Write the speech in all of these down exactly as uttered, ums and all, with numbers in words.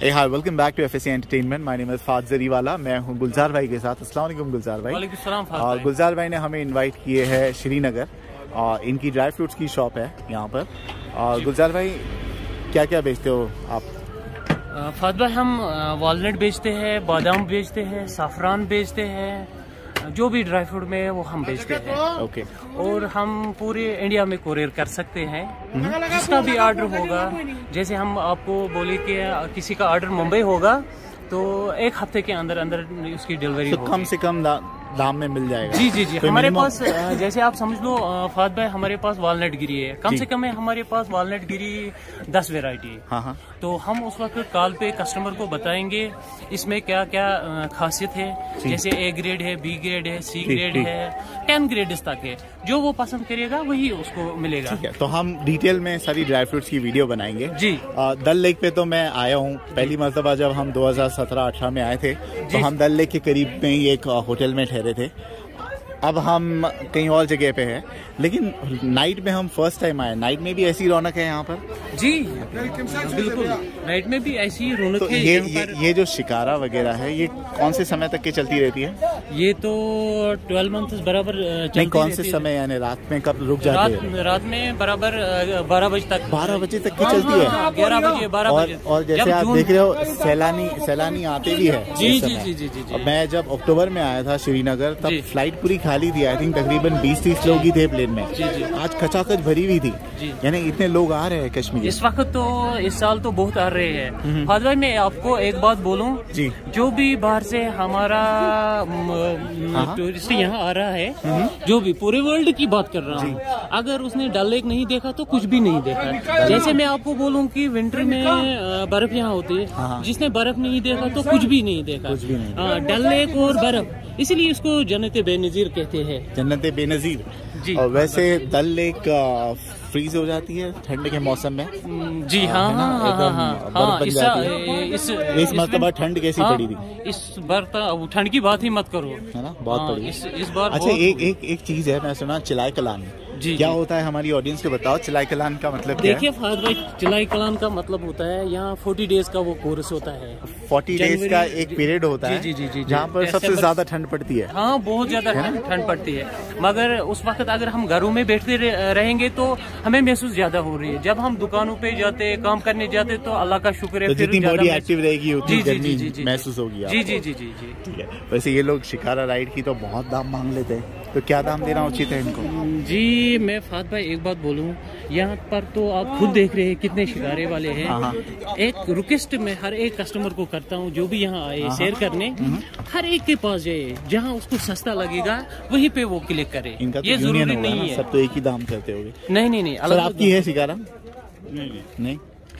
Hey, hi, welcome back to F S C Entertainment. My name is फाद जरीवाला. मैं हूँ गुलजार भाई के साथ. अस्सलाम वालेकुम गुलजार भाई. वालेकुम सलाम फाद भाई. गुलजार भाई ने हमें इनवाइट किए हैं श्रीनगर और इनकी ड्राई फ्रूट्स की शॉप है यहाँ पर. और गुलजार भाई क्या क्या बेचते हो आप? फाद भाई हम वॉलनट बेचते हैं, बादाम बेचते हैं, साफरान बेचते हैं, जो भी ड्राई फ्रूट में है वो हम बेचते हैं. ओके. और हम पूरे इंडिया में कोरियर कर सकते हैं. जिसका भी ऑर्डर होगा, जैसे हम आपको बोले कि किसी का ऑर्डर मुंबई होगा तो एक हफ्ते के अंदर अंदर उसकी डिलीवरी तो कम से कम दा, दाम में मिल जाएगा. जी जी जी. हमारे पास जैसे आप समझ लो फाद भाई, हमारे पास वॉलनट गिरी है. कम से कम है हमारे पास वॉलनट गिरी दस वेराइटी है. हाँ हाँ. तो हम उस वक्त कॉल पे कस्टमर को बताएंगे इसमें क्या क्या खासियत है. जैसे ए ग्रेड है, बी ग्रेड है, सी ग्रेड है, टेन ग्रेड तक है. जो वो पसंद करेगा वही उसको मिलेगा. ठीक है. तो हम डिटेल में सारी ड्राई फ्रूट्स की वीडियो बनाएंगे. जी. डल लेक पे तो मैं आया हूँ पहली मरतबा जब हम दो हज़ार सत्रह अठारह में आए थे, तो हम डल लेक के करीब में ही एक होटल में ठहरे थे. अब हम कहीं और जगह पे हैं, लेकिन नाइट में हम फर्स्ट टाइम आए. नाइट में भी ऐसी रौनक है यहाँ पर? जी बिल्कुल, नाइट में भी ऐसी रौनक तो है. ये, ये ये जो शिकारा वगैरह है ये कौन से समय तक की चलती रहती है? ये तो ट्वेल्व मंथ बराबर नहीं. कौन से समय यानी रात में कब रुक जाती है? रात में बराबर बारह बजे तक. बारह बजे तक की चलती है? ग्यारह बजे बारह बजे. और जैसे आप देख रहे हो सैलानी सैलानी आते भी है. जी जी जी जी जी. मैं जब अक्टूबर में आया था श्रीनगर तब फ्लाइट पूरी खाली थी. आई थिंक तकरीबन बीस तीस लोग ही थे प्लेन में. जी जी. आज खचाखच भरी हुई थी. यानी इतने लोग आ रहे हैं कश्मीर इस वक्त. तो इस साल तो बहुत आ रहे हैं. फाद भाई मैं आपको एक बात बोलूं, जी, जो भी बाहर से हमारा टूरिस्ट यहाँ आ रहा है, जो भी पूरे वर्ल्ड की बात कर रहा हूँ, अगर उसने डल लेक नहीं देखा तो कुछ भी नहीं देखा. जैसे मैं आपको बोलूँ कि विंटर में बर्फ यहाँ होती है, जिसने बर्फ नहीं देखा तो कुछ भी नहीं देखा. डल लेक और बर्फ, इसीलिए इसको जन्नत बेनजीर कहते हैं. जन्नत बेनजीर जी. और वैसे डल लेक फ्रीज हो जाती है ठंड के मौसम में? जी हाँ हाँ हाँ हाँ हाँ. इस इस इस मरतबा ठंड कैसी पड़ी थी? इस बार तो ठंड की बात ही मत करो, है ना. बहुत पड़ी इस इस बार. अच्छा, एक एक एक चीज है, मैं सुना चिलाई कलान. जी, क्या जी. होता है हमारी ऑडियंस को बताओ. चिलाई कलान का मतलब क्या है? देखिए फाद भाई, चिलाई कलान का मतलब होता है यहाँ फोर्टी डेज का वो कोर्स होता है. फोर्टी डेज का एक पीरियड होता है जी जी जी, जहाँ पर सबसे ज्यादा ठंड पड़ती है. हाँ, बहुत ज्यादा ठंड पड़ती है. मगर उस वक्त अगर हम घरों में बैठते रहेंगे तो हमें महसूस ज्यादा हो रही है. जब हम दुकानों पे जाते, काम करने जाते, तो अल्लाह का शुक्र है. तो जितनी बॉडी एक्टिव रहेगी उतनी गर्मी महसूस होगी. जी जी जी जी जी. ठीक है. वैसे ये लोग शिकारा राइड की तो बहुत दाम मांग लेते हैं, तो क्या दाम देना उचित है इनको? जी मैं फाद भाई एक बात बोलूं, यहाँ पर तो आप खुद देख रहे हैं कितने शिकारे वाले हैं. हाँ. एक रिक्वेस्ट मैं हर एक कस्टमर को करता हूँ, जो भी यहाँ आए शेयर करने, हर एक के पास जाए, जहाँ उसको सस्ता लगेगा वहीं पे वो क्लिक करे. इनका तो ये जरूरी नहीं है सब तो एक ही दाम करते होंगे. नहीं नहीं नहीं. सर आपकी है शिकारा? नहीं नहीं.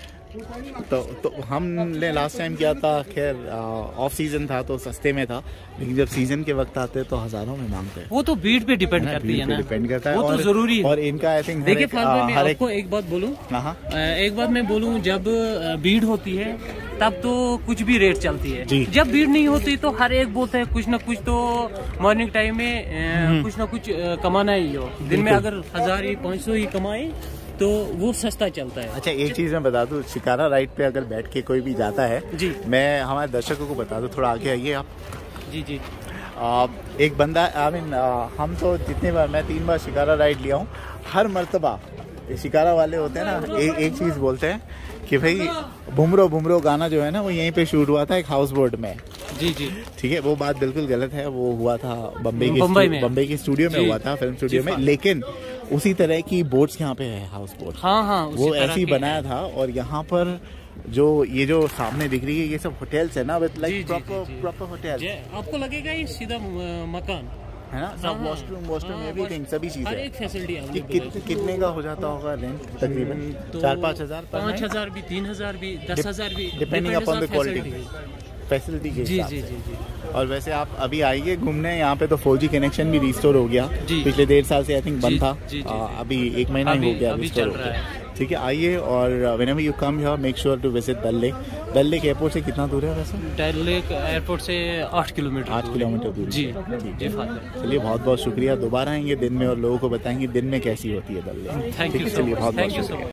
तो तो हमने लास्ट टाइम किया था, खैर ऑफ सीजन था तो सस्ते में था, लेकिन जब सीजन के वक्त आते हैं तो हजारों में मांगते हैं. वो तो भीड़ पे डिपेंड करती है ना, डिपेंड करता है. वो तो जरूरी है. और इनका आई थिंक देखिए फाद भाई, मैं आपको एक बात बोलूं, एक बात मैं बोलूं, जब भीड़ होती है तब तो कुछ भी रेट चलती है. जब भीड़ नहीं होती तो हर एक बोलता है कुछ ना कुछ तो मॉर्निंग टाइम में कुछ ना कुछ कमाना ही हो. दिन में अगर हजार ही पाँच सौ ही कमाए तो वो सस्ता चलता है. अच्छा, एक चीज मैं बता दूं, शिकारा राइड पे अगर बैठ के कोई भी जाता है जी, मैं हमारे दर्शकों को बता दूं, थोड़ा आगे आइए आप. जी जी. आ, एक बंदा, आई मीन हम तो जितने बार, मैं तीन बार शिकारा राइड लिया हूँ, हर मर्तबा शिकारा वाले होते हैं ना, ए, एक चीज बोलते हैं कि भाई बुमरो बुमरो गाना जो है ना वो यहीं पे शूट हुआ था एक हाउस बोट में. जी जी. ठीक है, वो बात बिल्कुल गलत है. वो हुआ था बम्बई के बम्बई के स्टूडियो में हुआ था, फिल्म स्टूडियो में. लेकिन उसी तरह की बोट्स यहाँ पे है, हाउस बोट. हाँ हाँ. वो ऐसे ही बनाया था. और यहाँ पर जो ये जो सामने दिख रही है ये सब होटल्स है ना, with like proper proper hotel. आपको लगेगा ये सीधा मकान है ना, सब वॉशरूम वॉशरूम एवरीथिंग, सभी चीजें, हर एक फैसिलिटी. कितने का हो जाता होगा रेंट? तकरीबन चार पाँच हजार पाँच हजार भी, तीन हजार भी, दस हजार भी, depending upon the quality facility के हिसाब से. जी जी जी. और वैसे आप अभी आइए घूमने, यहाँ पे तो फोर जी कनेक्शन भी रिस्टोर हो गया. पिछले डेढ़ साल से आई थिंक बंद था. अभी एक महीना ही हो गया रिस्टोर हो गया. ठीक है, आइए. और whenever you come here make sure to visit Dal lake. Dal lake airport से कितना दूर है वैसे? डल लेक एयरपोर्ट से आठ किलोमीटर आठ किलोमीटर दूर. जी जी. चलिए, बहुत बहुत शुक्रिया. दोबारा आएंगे दिन में और लोगों को बताएंगे दिन में कैसी होती है डल लेक. Thank you. चलिए, बहुत बहुत शुक्रिया.